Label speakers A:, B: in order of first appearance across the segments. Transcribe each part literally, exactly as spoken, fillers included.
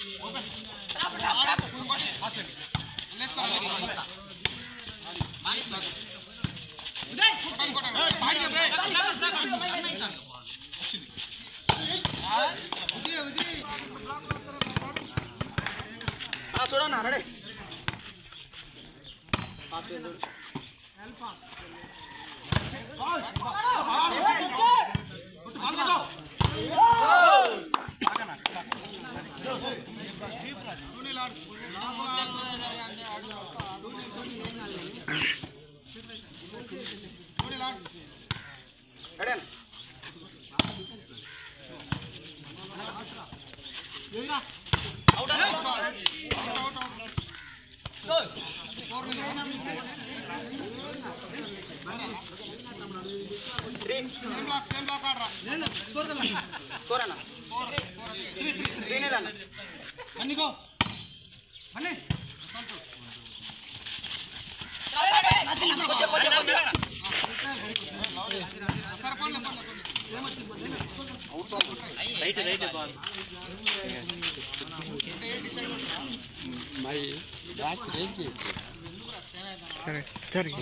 A: చూడన్నా ready right right ball my batch range సరే సరే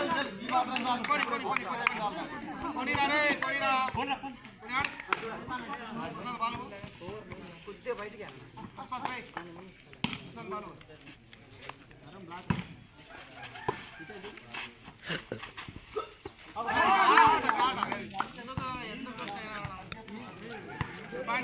B: Kori kori kori kori kori kori kori kori kori kori kori kori kori kori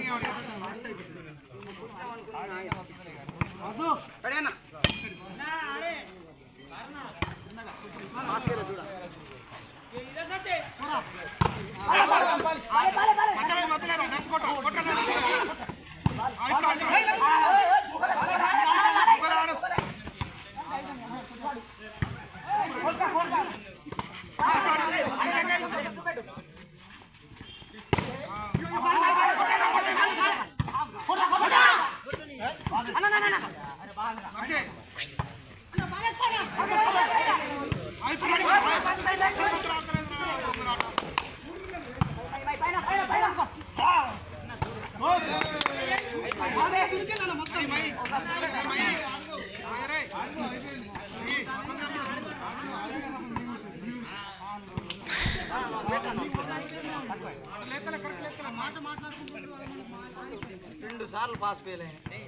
B: రెండు సార్లు pass fail అయినాయి.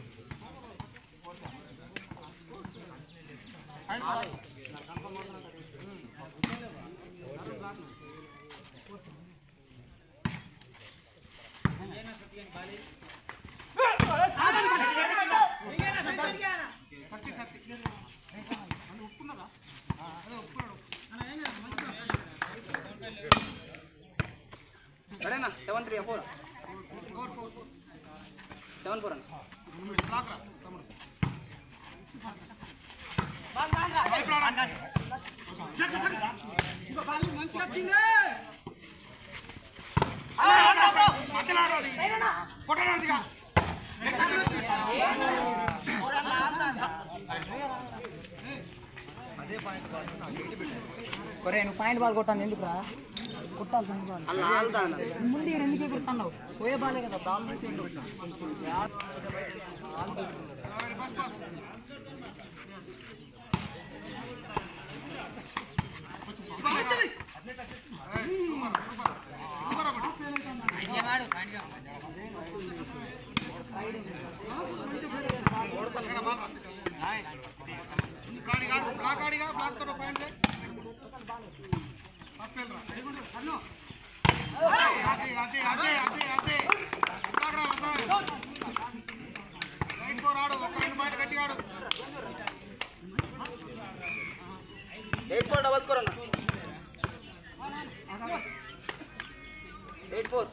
A: రెడేనా seven three four seven four అన్న
B: నువ్వు point ball కొట్టాను ఎందుకురా కొట్టాలి ముందు ఎందుకు ఎగురుతున్నావు పోయే బాలే కదా బాల్ నుంచి
A: ఎయిట్ ఫోర్ డబల్ స్కోర్ అన్న ఎయిట్ ఫోర్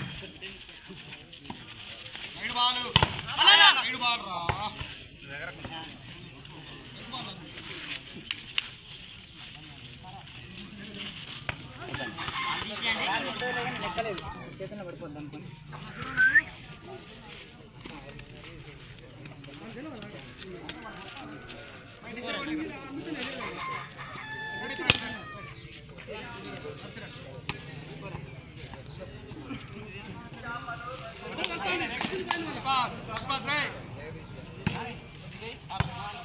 C: బాల్ బాల్ రా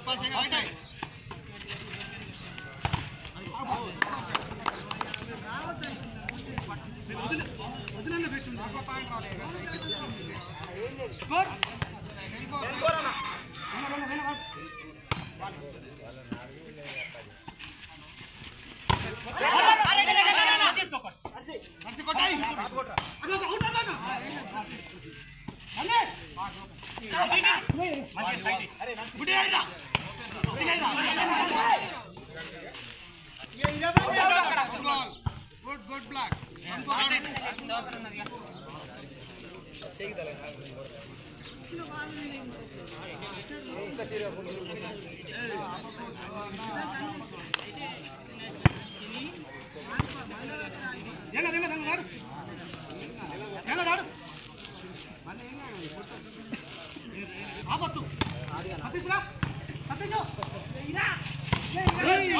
C: Good, good black. One for out. Dengar, dengar, dengar. Dengar, dengar. Apa tu? Hati sudah. Hati tu. Tidak. Hei.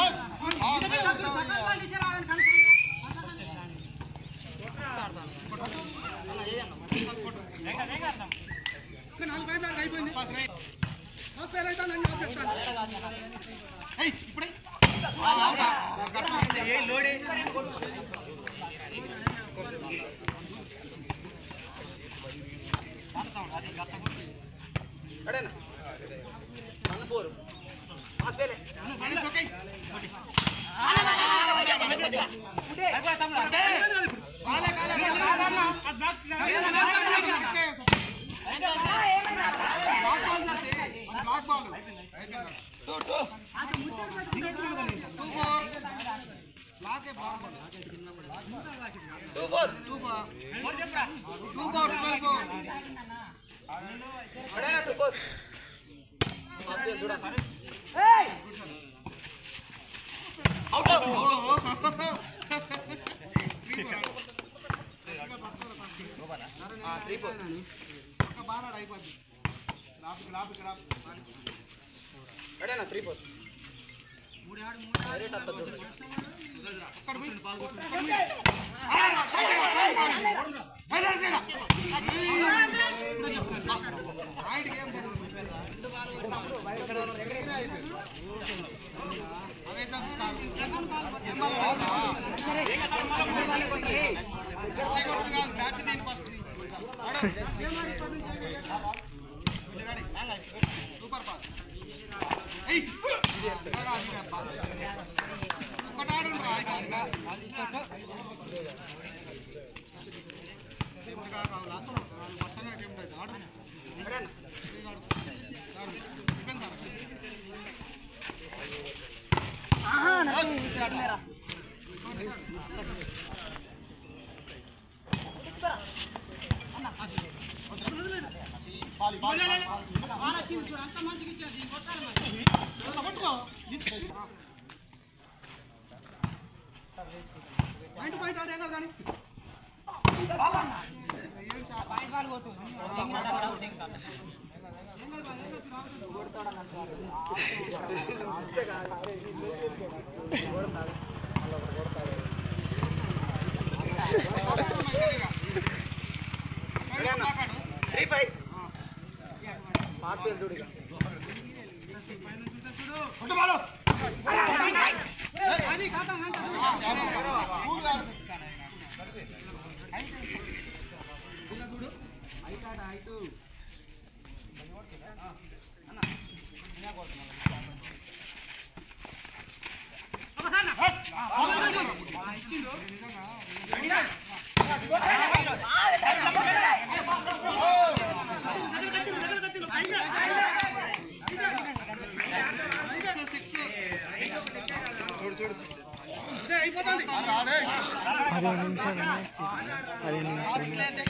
A: అడేనా one four pass fail two four two four two four twelve four అడేనా two four pass fail చూడండి out three four ఒక బారాడు అయిపోద్ది లాపి లాపి లాపి అడేనా three four మూడు ఆడు మూడు direct అట్లా చూడండి అక్కడ పోయి right game awesome star batch దీని ఫస్ట్ సూపర్ పాస్ ఏయ్ ఒకటాడు మొత్తంగా టీం ఆడు పాయింట్ పాయింట్ ఆడే కానీ త్రీ ఫైవ్ పాస్ పేల్ చూడు అది కాదా చూడు ఐటాట ఐటు అన్న
B: పదిహేను నిమిషాలు పదిహేను నిమిషాలు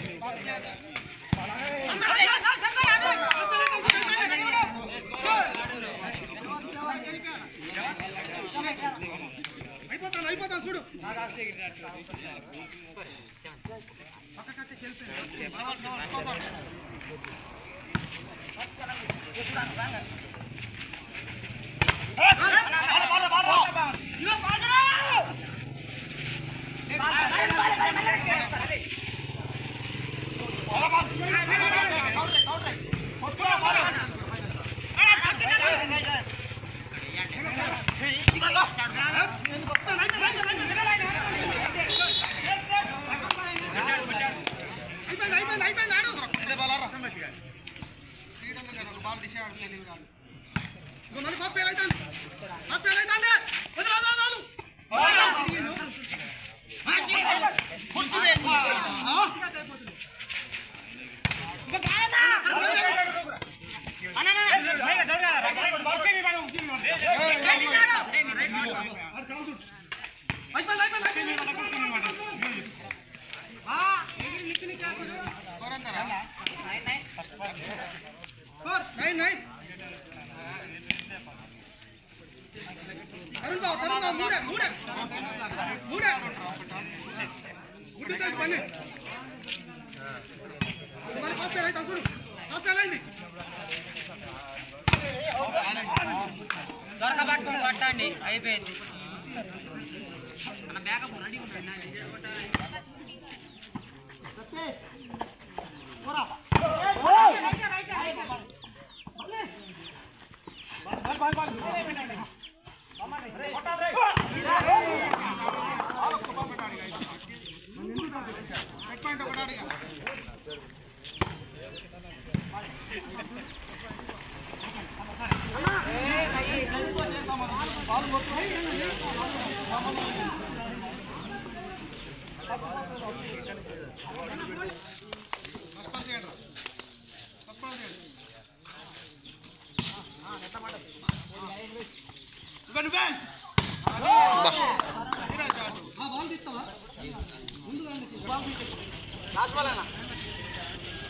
C: అయిపోతాను అయిపోతాను చూడు ఆడు తెలియదు కాదు నువ్వు మళ్ళీ ఫస్ట్ ఫెయిల్ అవుతాను ఫస్ట్ ఫెయిల్ అవుతాండి వదిలా వదలు నైన్ నైన్ అరుణ్ బాబు అరుణ్ బాబు మూడే మూడే మూడే గుడ్డు చేసి పని మరి ఫస్ట్ ఫెయిల్ అవుతాం చూడు ఫస్ట్ ఫెయిల్ అయింది
B: దొరకబట్టుకుని కొట్టండి అయిపోయింది మన బ్యాకప్ రెడీ ఉన్నాడు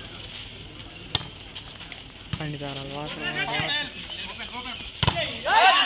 D: పండితారాలు వాటర్